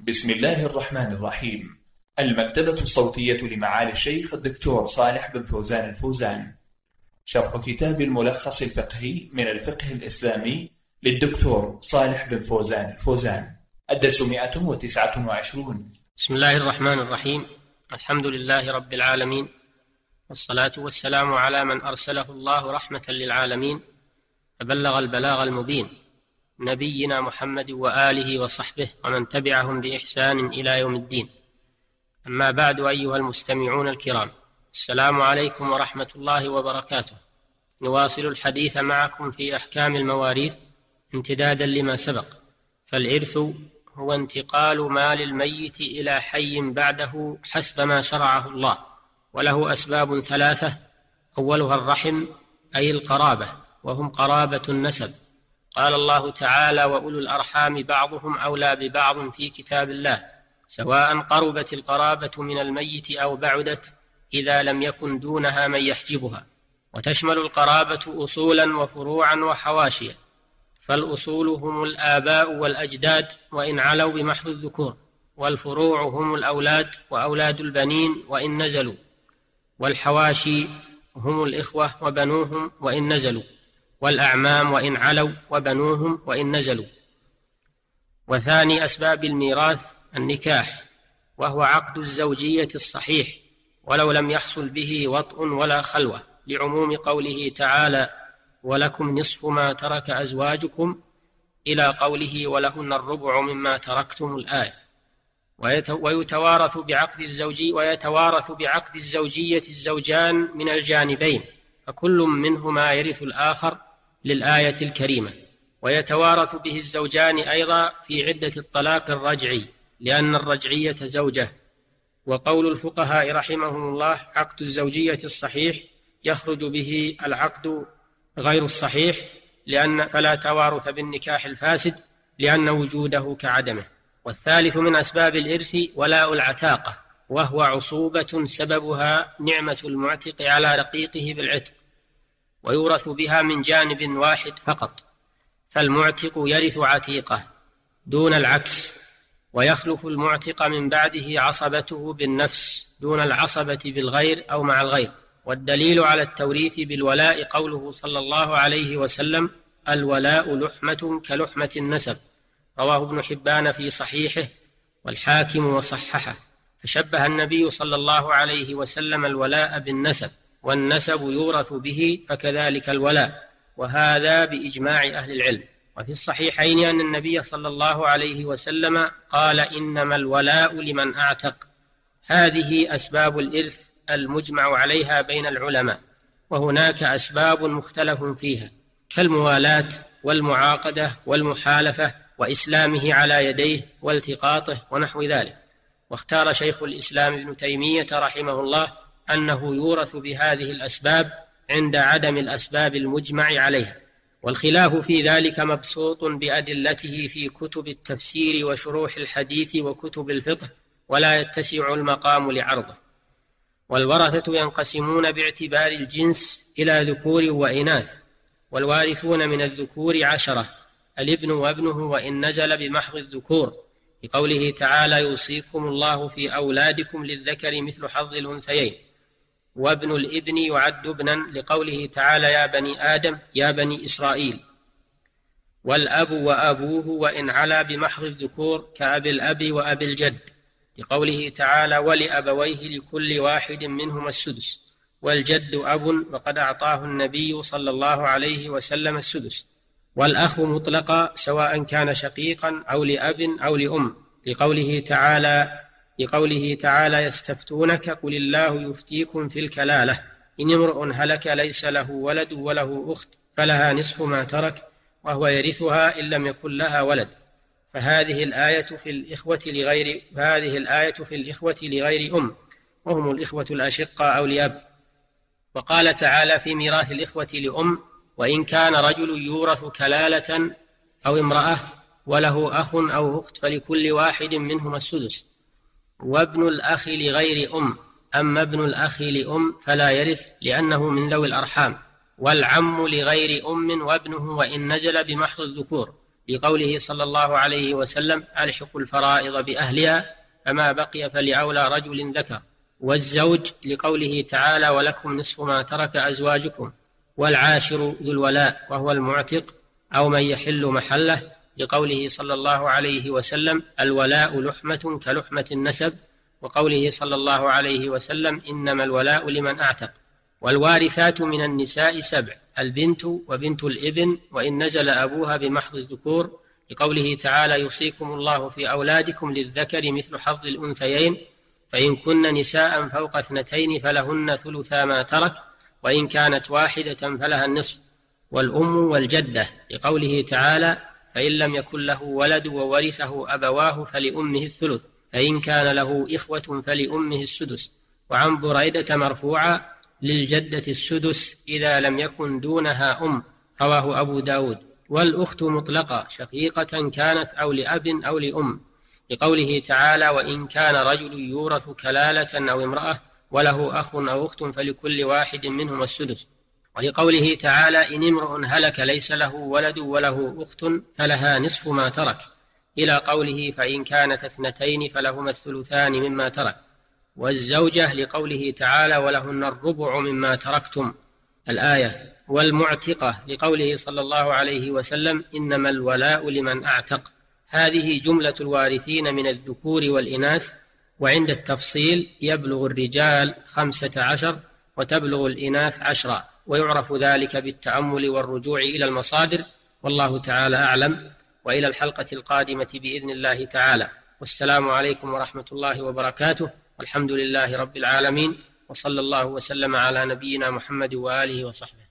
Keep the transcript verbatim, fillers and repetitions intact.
بسم الله الرحمن الرحيم. المكتبة الصوتية لمعالي الشيخ الدكتور صالح بن فوزان الفوزان. شرح كتاب الملخص الفقهي من الفقه الإسلامي للدكتور صالح بن فوزان الفوزان. الدرس مئة وتسعة وعشرون. بسم الله الرحمن الرحيم. الحمد لله رب العالمين، والصلاة والسلام على من أرسله الله رحمة للعالمين فبلغ البلاغ المبين، نبينا محمد وآله وصحبه ومن تبعهم بإحسان إلى يوم الدين. أما بعد، أيها المستمعون الكرام، السلام عليكم ورحمة الله وبركاته. نواصل الحديث معكم في أحكام المواريث امتدادا لما سبق. فالإرث هو انتقال مال الميت إلى حي بعده حسب ما شرعه الله، وله أسباب ثلاثة. أولها الرحم، أي القرابة، وهم قرابة النسب. قال الله تعالى: وأولو الأرحام بعضهم أولى ببعض في كتاب الله، سواء قربت القرابة من الميت أو بعدت، إذا لم يكن دونها من يحجبها. وتشمل القرابة أصولا وفروعا وحواشيا، فالأصول هم الآباء والأجداد وإن علوا بمحض الذكور، والفروع هم الأولاد وأولاد البنين وإن نزلوا، والحواشي هم الإخوة وبنوهم وإن نزلوا، والأعمام وإن علوا وبنوهم وإن نزلوا. وثاني أسباب الميراث النكاح، وهو عقد الزوجية الصحيح ولو لم يحصل به وطء ولا خلوة، لعموم قوله تعالى: ولكم نصف ما ترك أزواجكم، إلى قوله: ولهن الربع مما تركتم، الآية. ويتوارث بعقد الزوجي ويتوارث بعقد الزوجية الزوجان من الجانبين، فكل منهما يرث الآخر للآية الكريمة. ويتوارث به الزوجان أيضا في عدة الطلاق الرجعي، لأن الرجعية زوجة. وقول الفقهاء رحمهم الله: عقد الزوجية الصحيح يخرج به العقد غير الصحيح، لأن فلا توارث بالنكاح الفاسد، لأن وجوده كعدمه. والثالث من أسباب الإرث ولاء العتاقة، وهو عصوبة سببها نعمة المعتق على رقيقه بالعتق، ويورث بها من جانب واحد فقط، فالمعتق يرث عتيقه دون العكس، ويخلف المعتق من بعده عصبته بالنفس دون العصبة بالغير أو مع الغير. والدليل على التوريث بالولاء قوله صلى الله عليه وسلم: الولاء لحمة كلحمة النسب، رواه ابن حبان في صحيحه والحاكم وصححه. فشبه النبي صلى الله عليه وسلم الولاء بالنسب، والنسب يورث به، فكذلك الولاء، وهذا بإجماع أهل العلم. وفي الصحيحين أن النبي صلى الله عليه وسلم قال: إنما الولاء لمن أعتق. هذه أسباب الإرث المجمع عليها بين العلماء، وهناك أسباب مختلف فيها، كالموالاة والمعاقدة والمحالفة وإسلامه على يديه والتقاطه ونحو ذلك. واختار شيخ الإسلام ابن تيمية رحمه الله أنه يورث بهذه الأسباب عند عدم الأسباب المجمع عليها. والخلاف في ذلك مبسوط بأدلته في كتب التفسير وشروح الحديث وكتب الفقه، ولا يتسع المقام لعرضه. والورثة ينقسمون باعتبار الجنس إلى ذكور وإناث، والوارثون من الذكور عشرة: الابن وابنه وإن نزل بمحض الذكور، لقوله تعالى: يوصيكم الله في أولادكم للذكر مثل حظ الأنثيين. وابن الابن يعد ابنا، لقوله تعالى: يا بني آدم يا بني إسرائيل. والأب وأبوه وإن علا بمحض الذكور، كأبي الأب وأبي الجد، لقوله تعالى: ولأبويه لكل واحد منهما السدس. والجد أب، وقد أعطاه النبي صلى الله عليه وسلم السدس. والأخ مطلقا، سواء كان شقيقا أو لأب أو لأم، لقوله تعالى لقوله تعالى: يستفتونك قل الله يفتيكم في الكلالة، إن امرؤ هلك ليس له ولد وله أخت فلها نصف ما ترك وهو يرثها إن لم يكن لها ولد. فهذه الآية في الإخوة لغير فهذه الآية في الإخوة لغير أم، وهم الإخوة الأشقاء أو لأب. وقال تعالى في ميراث الإخوة لأم: وإن كان رجل يورث كلالة أو امرأة وله أخ أو أخت فلكل واحد منهما السدس. وابن الأخ لغير أم، أما ابن الأخ لأم فلا يرث، لأنه من ذوي الأرحام. والعم لغير أم وابنه وإن نزل بمحض الذكور، لقوله صلى الله عليه وسلم: ألحقوا الفرائض بأهلها فما بقي فلأولى رجل ذكر. والزوج لقوله تعالى: ولكم نصف ما ترك أزواجكم. والعاشر ذو الولاء وهو المعتق أو من يحل محله لقوله صلى الله عليه وسلم: الولاء لحمة كلحمة النسب. وقوله صلى الله عليه وسلم: إنما الولاء لمن أعتق. والوارثات من النساء سبع: البنت وبنت الابن وإن نزل أبوها بمحض الذكور لقوله تعالى: يوصيكم الله في أولادكم للذكر مثل حظ الأنثيين فإن كن نساء فوق اثنتين فلهن ثلثا ما ترك وإن كانت واحدة فلها النصف. والأم والجدة لقوله تعالى: فإن لم يكن له ولد وورثه أبواه فلأمه الثلث فإن كان له إخوة فلأمه السدس. وعن بريدة مرفوعا: للجدة السدس إذا لم يكن دونها أم، رواه أبو داود. والأخت مطلقة شقيقة كانت أو لأب أو لأم لقوله تعالى: وإن كان رجل يورث كلالة أو امرأة وله أخ أو أخت فلكل واحد منهم السدس. ولقوله تعالى: إن امرؤ هلك ليس له ولد وله أخت فلها نصف ما ترك إلى قوله: فإن كانت اثنتين فلهما الثلثان مما ترك. والزوجة لقوله تعالى: ولهن الربع مما تركتم الآية. والمعتقة لقوله صلى الله عليه وسلم: إنما الولاء لمن أعتق. هذه جملة الوارثين من الذكور والإناث، وعند التفصيل يبلغ الرجال خمسة عشر وتبلغ الإناث عشرا، ويعرف ذلك بالتأمل والرجوع إلى المصادر، والله تعالى أعلم. وإلى الحلقة القادمة بإذن الله تعالى، والسلام عليكم ورحمة الله وبركاته، والحمد لله رب العالمين، وصلى الله وسلم على نبينا محمد وآله وصحبه.